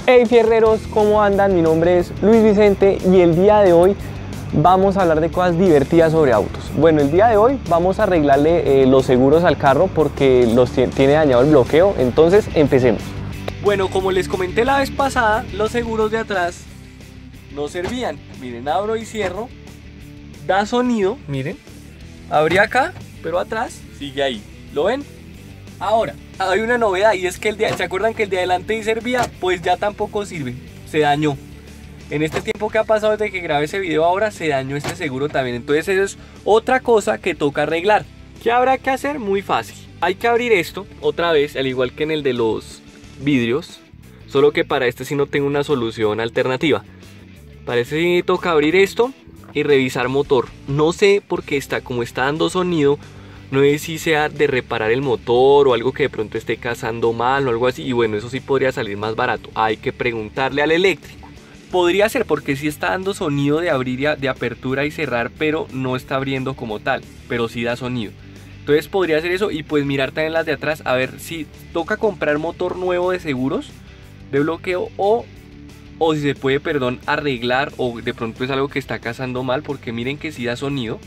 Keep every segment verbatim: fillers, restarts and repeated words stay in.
Hey fierreros, ¿cómo andan? Mi nombre es Luis Vicente y el día de hoy vamos a hablar de cosas divertidas sobre autos. Bueno, el día de hoy vamos a arreglarle eh, los seguros al carro porque los tiene dañado el bloqueo, entonces empecemos. Bueno, como les comenté la vez pasada, los seguros de atrás no servían. Miren, abro y cierro, da sonido, miren, abrí acá, pero atrás sigue ahí, ¿lo ven? Ahora, hay una novedad y es que el de, ¿se acuerdan que el de adelante sí servía? Pues ya tampoco sirve, se dañó. En este tiempo que ha pasado desde que grabé ese video ahora, se dañó este seguro también. Entonces eso es otra cosa que toca arreglar. ¿Qué habrá que hacer? Muy fácil. Hay que abrir esto otra vez, al igual que en el de los vidrios, solo que para este sí no tengo una solución alternativa. Para este sí toca abrir esto y revisar motor. No sé por qué está, como está dando sonido, no sé si sea de reparar el motor o algo que de pronto esté cazando mal o algo así. Y bueno, eso sí podría salir más barato. Hay que preguntarle al eléctrico. Podría ser porque sí está dando sonido de abrir, y de apertura y cerrar, pero no está abriendo como tal, pero sí da sonido. Entonces podría ser eso y pues mirar también las de atrás a ver si toca comprar motor nuevo de seguros de bloqueo o, o si se puede, perdón, arreglar o de pronto es algo que está cazando mal, porque miren que sí da sonido.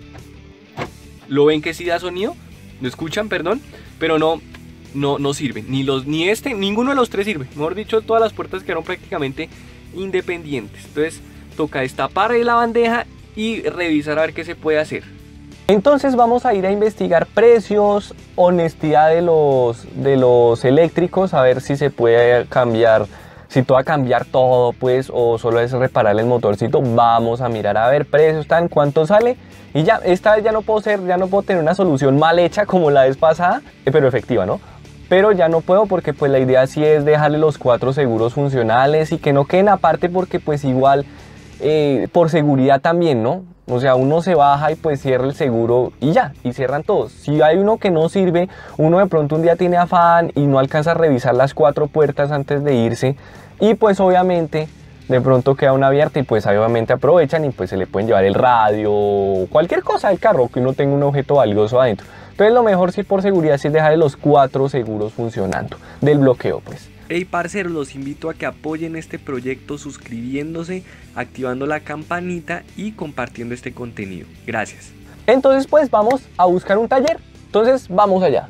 ¿Lo ven que sí da sonido? ¿Lo escuchan, perdón? Pero no, no, no sirve. Ni, los, ni este, ninguno de los tres sirve. Mejor dicho, todas las puertas quedaron prácticamente independientes. Entonces toca destapar ahí la bandeja y revisar a ver qué se puede hacer. Entonces vamos a ir a investigar precios, honestidad de los, de los eléctricos, a ver si se puede cambiar, si toca cambiar todo pues, o solo es reparar el motorcito. Vamos a mirar a ver precios, tan cuánto sale. Y ya, esta vez ya no puedo ser, ya no puedo tener una solución mal hecha como la vez pasada, pero efectiva, ¿no? Pero ya no puedo porque pues la idea sí es dejarle los cuatro seguros funcionales y que no queden aparte, porque pues igual eh, por seguridad también, ¿no? O sea, uno se baja y pues cierra el seguro y ya, y cierran todos. Si hay uno que no sirve, uno de pronto un día tiene afán y no alcanza a revisar las cuatro puertas antes de irse, y pues obviamente de pronto queda una abierta y pues obviamente aprovechan y pues se le pueden llevar el radio o cualquier cosa del carro, que uno tenga un objeto valioso adentro. Entonces lo mejor sí por seguridad sí es dejar los cuatro seguros funcionando del bloqueo pues. Hey parceros, los invito a que apoyen este proyecto suscribiéndose, activando la campanita y compartiendo este contenido. Gracias. Entonces pues vamos a buscar un taller. Entonces vamos allá.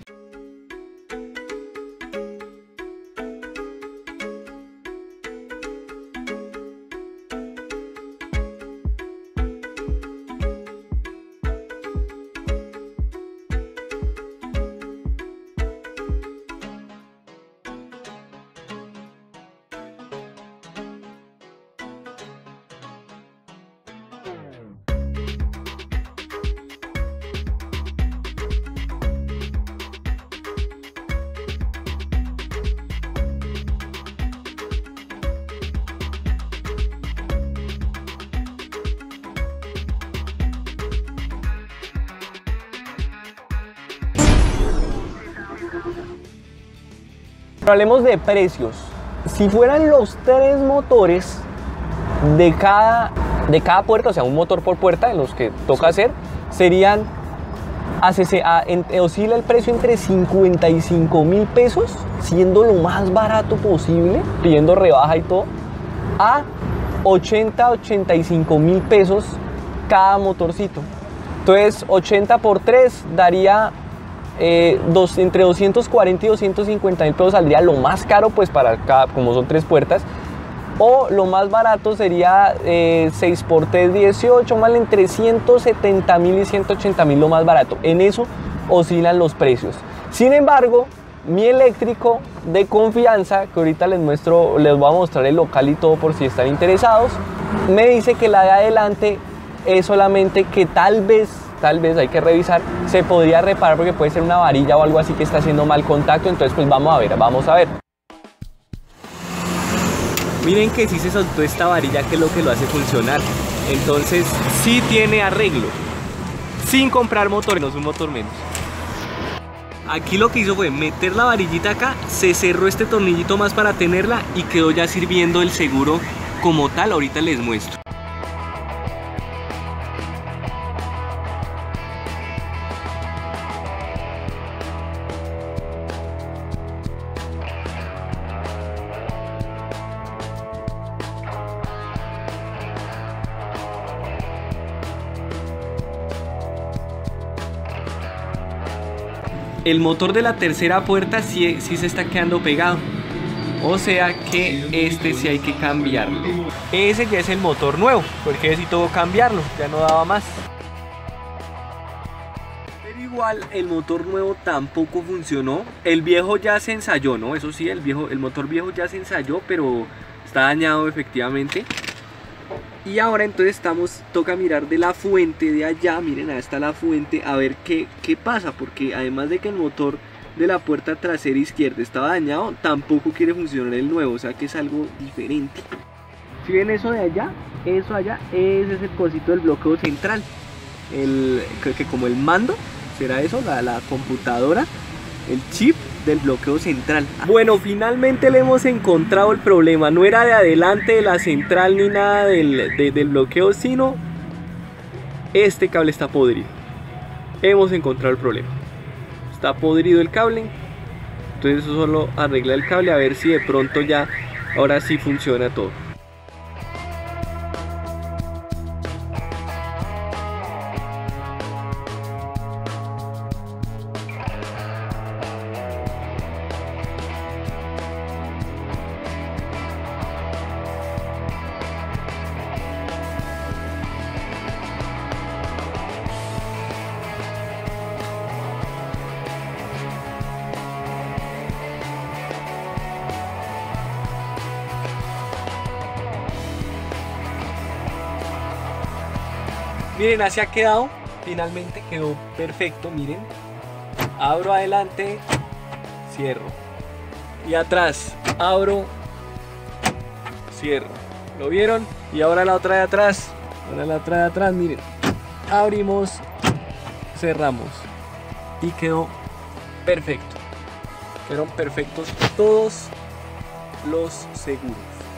Hablemos de precios. Si fueran los tres motores de cada, de cada puerta, o sea, un motor por puerta, en los que toca hacer, serían, a, a, en, oscila el precio entre cincuenta y cinco mil pesos, siendo lo más barato posible, pidiendo rebaja y todo, a ochenta, ochenta y cinco mil pesos cada motorcito. Entonces, ochenta por tres daría Eh, dos, entre doscientos cuarenta y doscientos cincuenta mil pesos saldría lo más caro pues para cada, como son tres puertas, o lo más barato sería eh, seis por tres, dieciocho, mal entre ciento setenta mil y ciento ochenta mil lo más barato. En eso oscilan los precios. Sin embargo, mi eléctrico de confianza, que ahorita les muestro, les voy a mostrar el local y todo por si están interesados, me dice que la de adelante es solamente que tal vez tal vez hay que revisar, se podría reparar porque puede ser una varilla o algo así que está haciendo mal contacto. Entonces pues vamos a ver, vamos a ver. Miren que sí se soltó esta varilla, que es lo que lo hace funcionar. Entonces sí tiene arreglo, sin comprar motor, menos un motor menos. Aquí lo que hizo fue meter la varillita acá, se cerró este tornillito más para tenerla y quedó ya sirviendo el seguro como tal. Ahorita les muestro. el motor de la tercera puerta sí, sí se está quedando pegado. O sea que este sí hay que cambiarlo. Ese ya es el motor nuevo, porque sí tuvo que cambiarlo, ya no daba más. Pero igual el motor nuevo tampoco funcionó. El viejo ya se ensayó, ¿no? Eso sí, el, viejo, el motor viejo ya se ensayó, pero está dañado efectivamente. Y ahora entonces estamos, toca mirar de la fuente de allá, miren, ahí está la fuente, a ver qué, qué pasa, porque además de que el motor de la puerta trasera izquierda estaba dañado, tampoco quiere funcionar el nuevo, o sea que es algo diferente. Si ven eso de allá, eso allá, ese es el cosito del bloqueo central, el, que, que como el mando, será eso, la, la computadora, el chip del bloqueo central. Bueno, finalmente le hemos encontrado el problema, no era de adelante de la central ni nada del, de, del bloqueo, sino este cable está podrido. Hemos encontrado el problema. Está podrido el cable, entonces eso solo arregla el cable a ver si de pronto ya ahora sí funciona todo. Miren, así ha quedado, finalmente quedó perfecto, miren. Abro adelante, cierro. Y atrás, abro, cierro. ¿Lo vieron? Y ahora la otra de atrás, ahora la otra de atrás, miren. Abrimos, cerramos. Y quedó perfecto. Quedaron perfectos todos los seguros.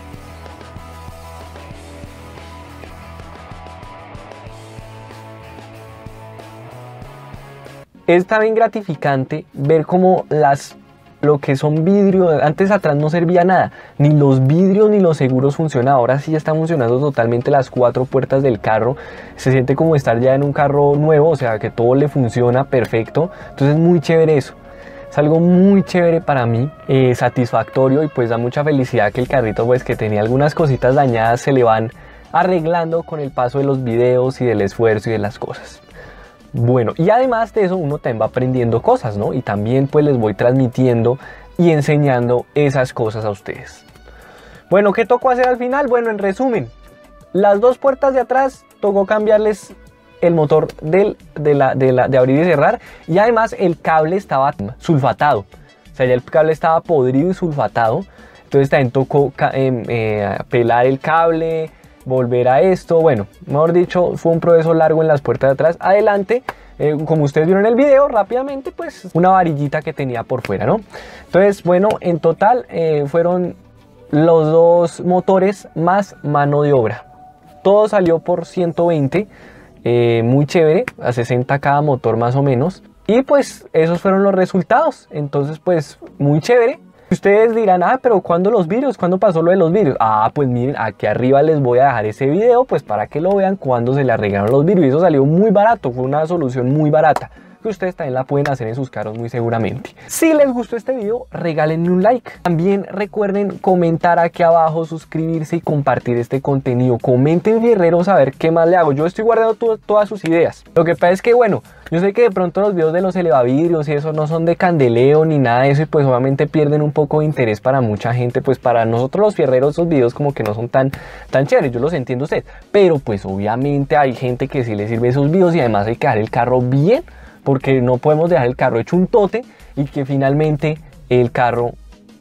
Es también gratificante ver cómo las, lo que son vidrios, antes atrás no servía nada, ni los vidrios ni los seguros funcionaban, ahora sí ya están funcionando totalmente las cuatro puertas del carro, se siente como estar ya en un carro nuevo, o sea que todo le funciona perfecto, entonces es muy chévere eso. Es algo muy chévere para mí, eh, satisfactorio, y pues da mucha felicidad que el carrito, pues que tenía algunas cositas dañadas, se le van arreglando con el paso de los videos y del esfuerzo y de las cosas. Bueno, y además de eso uno también va aprendiendo cosas, ¿no? Y también pues les voy transmitiendo y enseñando esas cosas a ustedes. Bueno, ¿qué tocó hacer al final? Bueno, en resumen, las dos puertas de atrás tocó cambiarles el motor del, de, la, de, la, de abrir y cerrar, y además el cable estaba sulfatado, o sea ya el cable estaba podrido y sulfatado, entonces también tocó eh, eh, pelar el cable, volver a esto, bueno, mejor dicho, fue un proceso largo en las puertas de atrás. Adelante, eh, como ustedes vieron en el video, rápidamente, pues una varillita que tenía por fuera, ¿no? Entonces, bueno, en total eh, fueron los dos motores más mano de obra. Todo salió por ciento veinte, eh, muy chévere, a sesenta cada motor más o menos. Y pues esos fueron los resultados, entonces pues muy chévere. Ustedes dirán, ah, pero ¿cuándo los vidrios? ¿Cuándo pasó lo de los vidrios? Ah, pues miren, aquí arriba les voy a dejar ese video, pues para que lo vean cuando se le arreglaron los vidrios. Y eso salió muy barato, fue una solución muy barata, que ustedes también la pueden hacer en sus carros muy seguramente. Si les gustó este video, regálenme un like. También recuerden comentar aquí abajo, suscribirse y compartir este contenido. Comenten, fierreros, a ver qué más le hago. Yo estoy guardando to todas sus ideas. Lo que pasa es que, bueno, yo sé que de pronto los videos de los elevavidrios y eso no son de candeleo ni nada de eso, y pues obviamente pierden un poco de interés para mucha gente. Pues para nosotros los fierreros esos videos como que no son tan, tan chéveres, yo los entiendo a ustedes. Pero pues obviamente hay gente que sí les sirve esos videos, y además hay que dejar el carro bien, porque no podemos dejar el carro hecho un tote y que finalmente el carro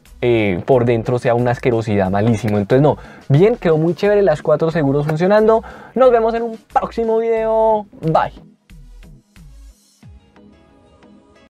eh, por dentro sea una asquerosidad, malísimo. Entonces no, bien, quedó muy chévere, las cuatro seguros funcionando. Nos vemos en un próximo video, bye.